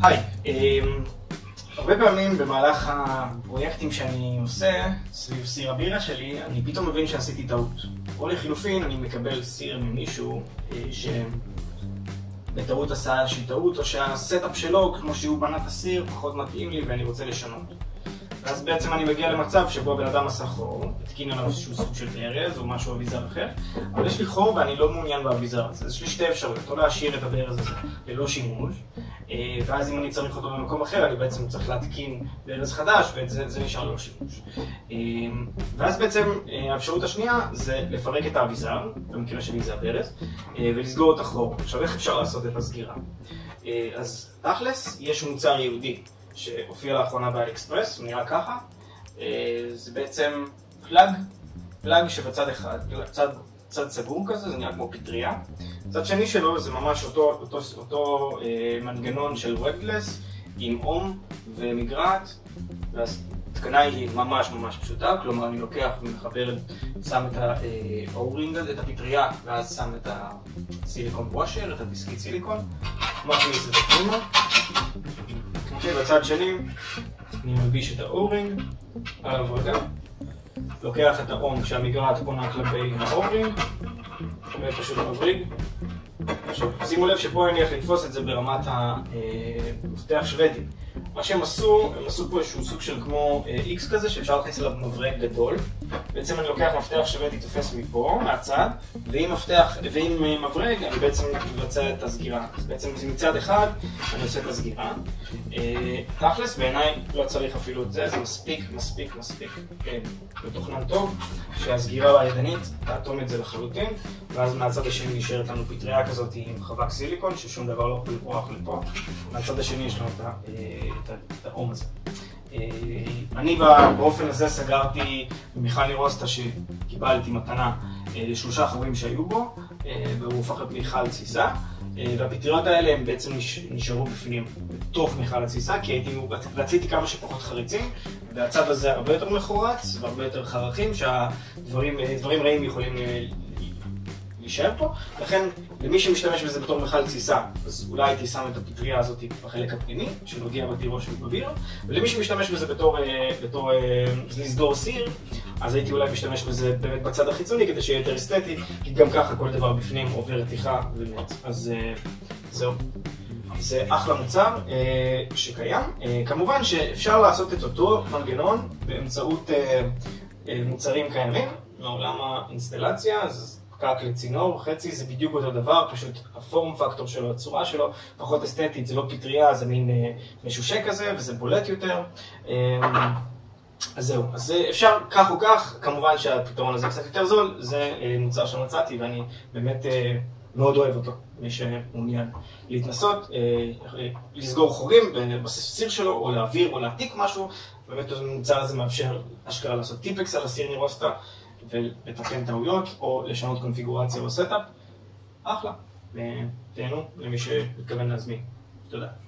היי, הרבה פעמים במהלך הפרויקטים שאני עושה סביב סיר הבירה שלי, אני פתאום מבין שעשיתי טעות. או לחילופין, אני מקבל סיר ממישהו שבטעות עשה איזושהי טעות, או שהסטאפ שלו, כמו שהוא בנה את הסיר, פחות מתאים לי ואני רוצה לשנות. ואז בעצם אני מגיע למצב שבו הבן אדם עשה חור, התקין עליו איזשהו סוג של ברז או משהו אביזר אחר, אבל יש לי חור ואני לא מעוניין באביזר הזה. אז יש לי שתי אפשרויות, או להשאיר את הברז הזה ללא שימוש, ואז אם אני צריך אותו במקום אחר, אני בעצם צריך להתקין ברז חדש, וזה נשאר ללא שימוש. ואז בעצם האפשרות השנייה זה לפרק את האביזר, במקרה שלי זה הברז, ולסגור את החור. עכשיו איך אפשר לעשות את הסגירה? אז תכלס יש מוצר ייעודי שהופיע לאחרונה באלי-אקספרס, הוא נראה ככה. זה בעצם פלאג שבצד אחד, צד סגור כזה, זה נראה כמו פטריה. צד שני שלו זה ממש אותו מנגנון של וודלס עם אום ומגרעת, והתקנה היא ממש פשוטה, כלומר אני לוקח ומחבר, שם את האורינג הזה, את הפטריה, ואז שם את הסיליקון וואשר, את הדיסקית סיליקון, מכניס את זה פנימה. בצד שני אני מלביש את האורינג על העבודה, לוקח את האום כשהמגרעת פונה כלפי האורינג ופשוט מבריג. עכשיו שימו לב שפה אני הולך לתפוס את זה ברמת המפתח שוודי. מה שהם עשו, הם עשו פה איזשהו סוג של כמו X כזה שאפשר להכניס אליו מבריג גדול. בעצם אני לוקח מפתח שוודי, תופס מפה, מהצד, ועם מבריג אני בעצם מבצע את הסגירה. אז בעצם מצד אחד אני עושה את הסגירה. תכלס בעיניי לא צריך אפילו את זה, זה מספיק בתוכנן טוב שהסגירה הידנית תאטום את זה לחלוטין, ואז מהצד השני נשארת לנו פטריה כזאת עם חבק סיליקון ששום דבר לא יכול לברוח לפה. מהצד השני יש לנו את האום הזה. אני באופן הזה סגרתי במכלי רוסטה שקיבלתי מתנה 3 חורים שהיו בו, והוא הופך למיכל תסיסה, והפטריות האלה הם בעצם נשארו בפנים בתוך מיכל התסיסה, כי רציתי כמה שפחות חריצים, והצד הזה הרבה יותר מחורץ והרבה יותר חרכים שהדברים רעים יכולים להישאר פה. לכן למי שמשתמש בזה בתור מיכל תסיסה, אז אולי הייתי שם את הפטריה הזאת בחלק הפנימי שנוגע בטירו של בביר, ולמי שמשתמש בזה בתור לסגור סיר, אז הייתי אולי משתמש בזה באמת בצד החיצוני כדי שיהיה יותר אסתטי, כי גם ככה כל דבר בפנים עובר רתיחה ומת. אז זהו. זה אחלה מוצר שקיים. כמובן שאפשר לעשות את אותו מנגנון באמצעות מוצרים קיימים מעולם האינסטלציה. אז פקק לצינור, חצי זה בדיוק אותו דבר, פשוט הפורם פקטור שלו, הצורה שלו פחות אסתטית, זה לא פטריה, זה מין משושק כזה וזה בולט יותר. אז זהו, אז אפשר כך או כך, כמובן שהפתרון הזה קצת יותר זול, זה מוצר שמצאתי ואני באמת מאוד אוהב אותו. מי שמעוניין להתנסות, לסגור חורים בסיר שלו, או להעביר או להעתיק משהו, באמת המוצר הזה מאפשר אשכרה לעשות טיפקס על הסיר נירוסטה ולתקן טעויות או לשנות קונפיגורציה או סטאפ. אחלה, ותהנו למי שמתכוון להזמין. תודה.